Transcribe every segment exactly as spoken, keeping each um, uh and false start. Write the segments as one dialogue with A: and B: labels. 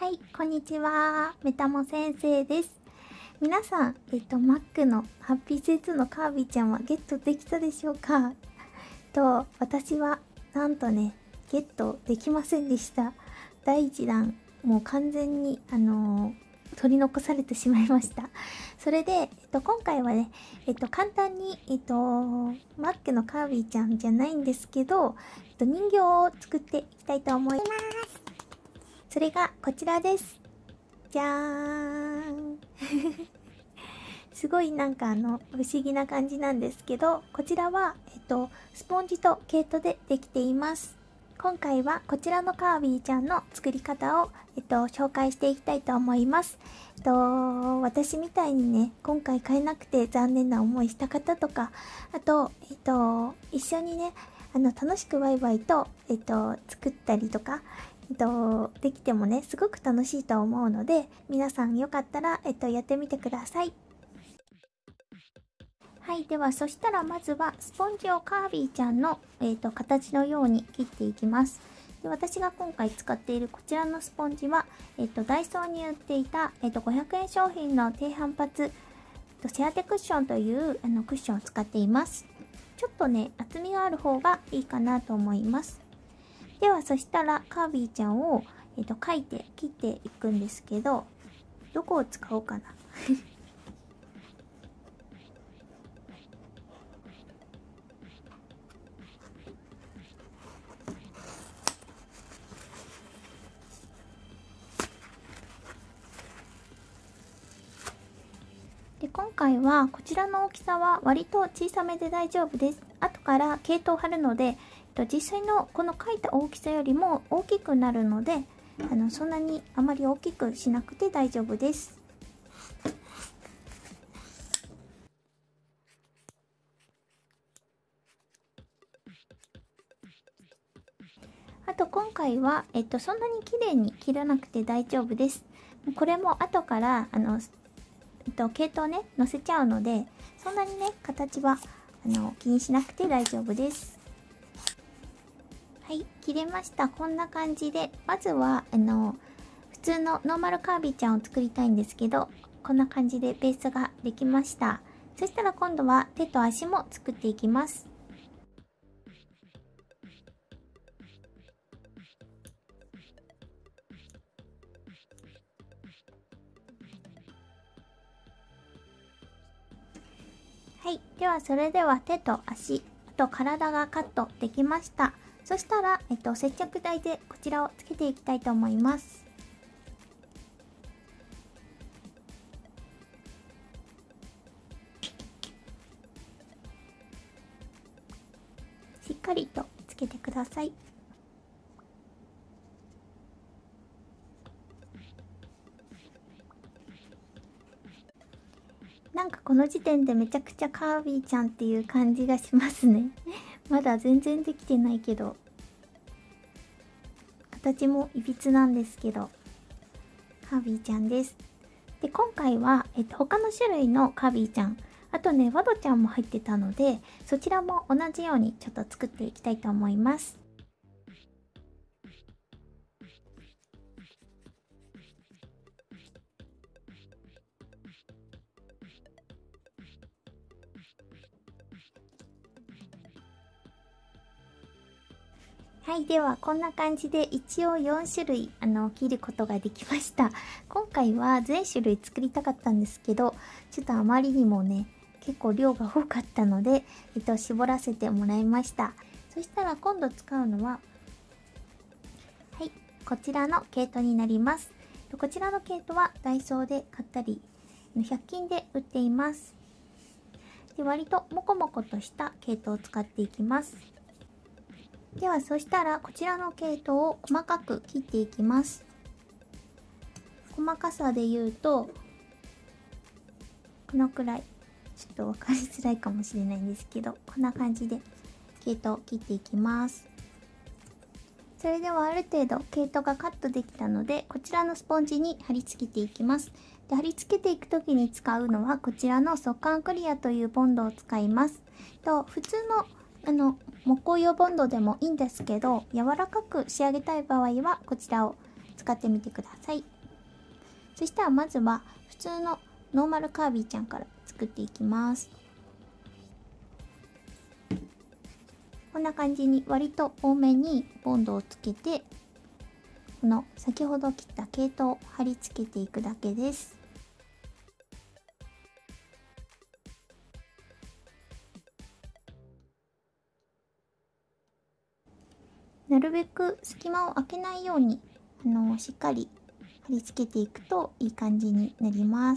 A: はい、こんにちは。メタモ先生です。皆さん、えっと、Mac のハッピーセットのカービィちゃんはゲットできたでしょうか？と、私は、なんとね、ゲットできませんでした。だいいちだん、もう完全に、あのー、取り残されてしまいました。それで、えっと、今回はね、えっと、簡単に、えっと、Mac のカービィちゃんじゃないんですけど、えっと、人形を作っていきたいと思います。それがこちらです。じゃーん。すごいなんかあの、不思議な感じなんですけど、こちらは、えっと、スポンジと毛糸でできています。今回はこちらのカービィちゃんの作り方を、えっと、紹介していきたいと思います。えっと、私みたいにね、今回買えなくて残念な思いした方とか、あと、えっと、一緒にね、あの、楽しくワイワイと、えっと、作ったりとか、えっと、できてもね、すごく楽しいと思うので、皆さんよかったら、えっと、やってみてください。はい、では、そしたらまずは、スポンジをカービィちゃんの、えっと、形のように切っていきます。で、私が今回使っているこちらのスポンジは、えっと、ダイソーに売っていた、えっと、ごひゃくえん商品の低反発、えっと、シェアテクッションというあのクッションを使っています。ちょっとね、厚みがある方がいいかなと思います。では、そしたらカービィちゃんを、えっと、描いて切っていくんですけど、どこを使おうかな。で、今回はこちらの大きさは割と小さめで大丈夫です。後から毛糸を貼るので、えっと、実際のこの描いた大きさよりも大きくなるので、あのそんなにあまり大きくしなくて大丈夫です。あと今回は、えっと、そんなに綺麗に切らなくて大丈夫です。これも後からあのえっと、毛糸をね、乗せちゃうので、そんなにね、形は、あの、気にしなくて大丈夫です。はい、切れました。こんな感じで、まずは、あの、普通のノーマルカービィちゃんを作りたいんですけど、こんな感じでベースができました。そしたら今度は手と足も作っていきます。はい。では、それでは手と足、あと体がカットできました。そしたら、えっと、接着剤でこちらをつけていきたいと思います。しっかりとつけてください。なんかこの時点でめちゃくちゃカービィちゃんっていう感じがしますね。まだ全然できてないけど。形もいびつなんですけど。カービィちゃんです。で、今回は、えっと、他の種類のカービィちゃん、あとね、ワドちゃんも入ってたので、そちらも同じようにちょっと作っていきたいと思います。はい、ではこんな感じで一応よんしゅるいあの切ることができました。今回は全種類作りたかったんですけど、ちょっとあまりにもね、結構量が多かったので、えっと、絞らせてもらいました。そしたら今度使うのは、はい、こちらの毛糸になります。こちらの毛糸はダイソーで買ったり、ひゃく均で売っています。で、割とモコモコとした毛糸を使っていきます。では、そしたらこちらの毛糸を細かく切っていきます。細かさで言うと、このくらい。ちょっと分かりづらいかもしれないんですけど、こんな感じで毛糸を切っていきます。それではある程度毛糸がカットできたので、こちらのスポンジに貼り付けていきます。で、貼り付けていくときに使うのはこちらの速乾クリアというボンドを使います。と、普通のあの木工用ボンドでもいいんですけど、柔らかく仕上げたい場合はこちらを使ってみてください。そしたらまずは普通のノーマルカービィちゃんから作っていきます。こんな感じに割と多めにボンドをつけて、この先ほど切った毛糸を貼り付けていくだけです。なるべく隙間を空けないようにあのしっかり貼り付けていくといい感じになります。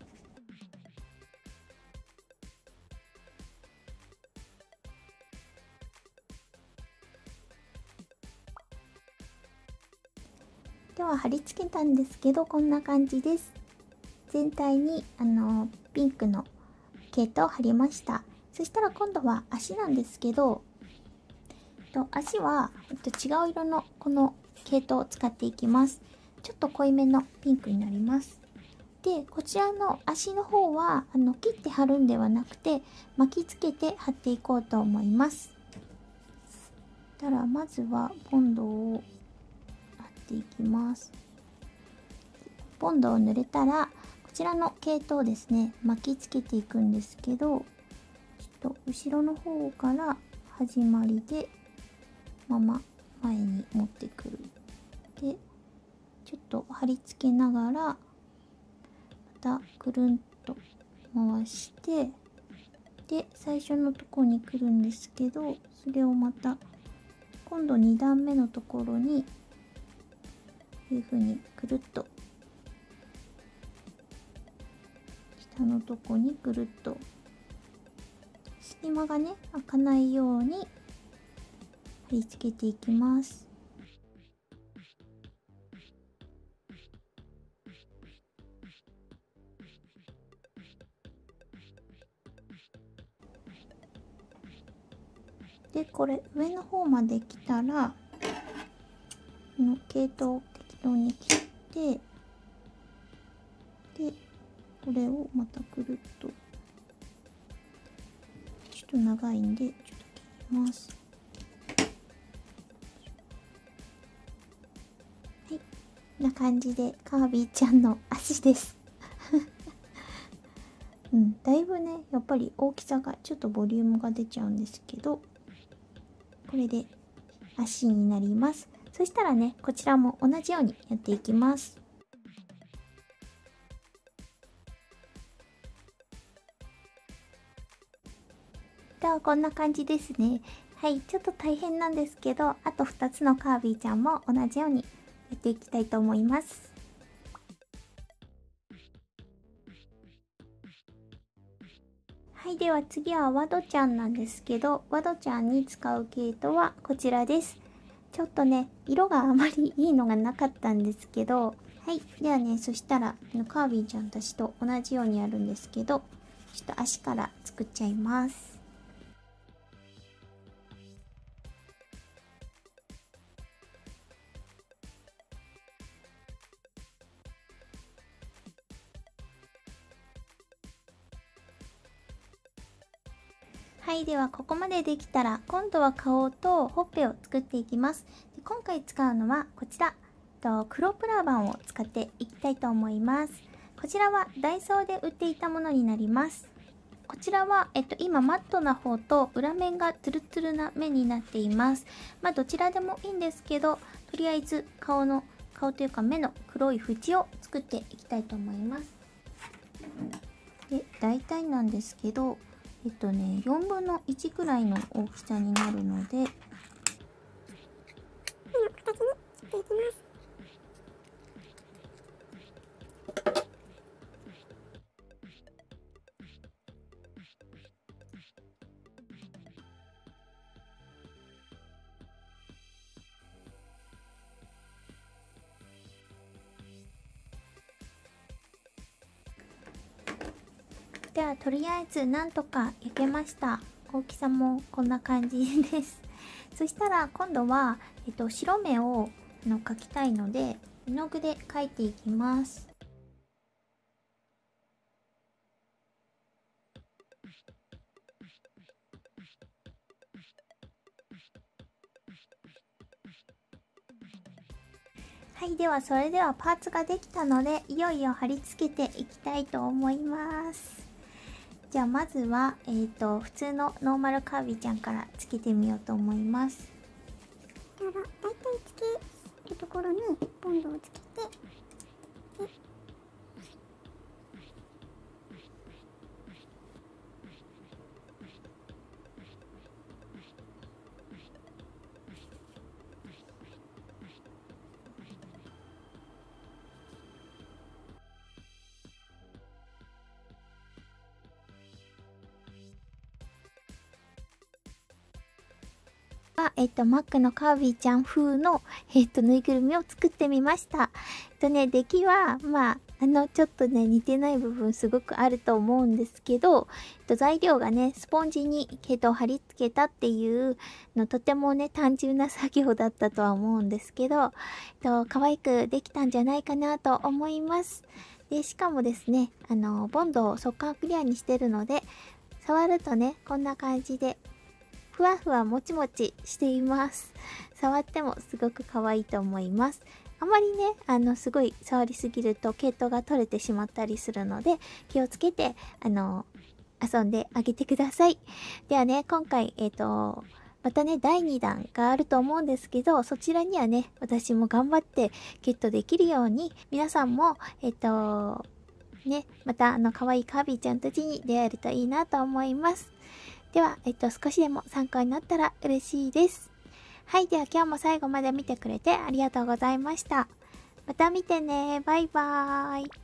A: では貼り付けたんですけど、こんな感じです。全体にあのピンクの毛糸を貼りました。そしたら今度は足なんですけど、と足はと違う色のこの毛糸を使っていきます。ちょっと濃いめのピンクになります。で、こちらの足の方はあの切って貼るんではなくて巻きつけて貼っていこうと思います。たらまずはボンドを貼っていきます。ボンドを塗れたらこちらの毛糸をですね巻きつけていくんですけど、ちょっと後ろの方から始まりでまま前に持ってくる。でちょっと貼り付けながらまたくるんと回して、で最初のところに来るんですけど、それをまた今度に段目のところにこういう風にくるっと下のとこにくるっと隙間がね開かないように貼り付けていきます。でこれ上の方まで来たらこの毛糸を適当に切って、でこれをまたくるっとちょっと長いんでちょっと切ります。はい、こんな感じでカービィちゃんの足ですうん、だいぶねやっぱり大きさがちょっとボリュームが出ちゃうんですけど、これで足になります。そしたらねこちらも同じようにやっていきます。ではこんな感じですね。はい、ちょっと大変なんですけど、あとふたつのカービィちゃんも同じようにやっていきたいと思います。はい、では次はワドちゃんなんですけど、ワドちゃんに使う毛糸はこちらです。ちょっとね色があまりいいのがなかったんですけど、はい、ではねそしたらカービィちゃんたちと同じようにやるんですけど、ちょっと足から作っちゃいます。はい、ではここまでできたら今度は顔とほっぺを作っていきます。で今回使うのはこちらと黒プラバンを使っていきたいと思います。こちらはダイソーで売っていたものになります。こちらは、えっと、今マットな方と裏面がツルツルな目になっています。まあどちらでもいいんですけど、とりあえず顔の顔というか目の黒い縁を作っていきたいと思います。で大体なんですけど、えっとねよんぶんのいちくらいの大きさになるので、ではとりあえずなんとか焼けました。大きさもこんな感じですそしたら今度は、えっと、白目をあの描きたいので絵の具で描いていきます。ははい、ではそれではパーツができたので、いよいよ貼り付けていきたいと思います。じゃあまずは、えーと、普通のノーマルカービィちゃんからつけてみようと思います。
B: だいたいつけるところにボンドをつけて、
A: は、えっと、マックのカービィちゃん風の、えっと、ぬいぐるみを作ってみました。えっとね、出来は、まあ、あの、ちょっとね、似てない部分すごくあると思うんですけど、えっと、材料がね、スポンジに、えっと、貼り付けたっていうの、とてもね、単純な作業だったとは思うんですけど、えっと、可愛くできたんじゃないかなと思います。で、しかもですね、あの、ボンドを速乾クリアにしてるので、触るとね、こんな感じで、ふわふわもちもちしています。触ってもすごく可愛いと思います。あまりね、あの、すごい触りすぎると毛糸が取れてしまったりするので、気をつけて、あの、遊んであげてください。ではね、今回、えっと、またね、だいにだんがあると思うんですけど、そちらにはね、私も頑張ってゲットできるように、皆さんも、えっと、ね、またあの、可愛いカービィちゃんたちに出会えるといいなと思います。では、えっと、少しでも参考になったら嬉しいです。はい、では今日も最後まで見てくれてありがとうございました。また見てね。バイバーイ。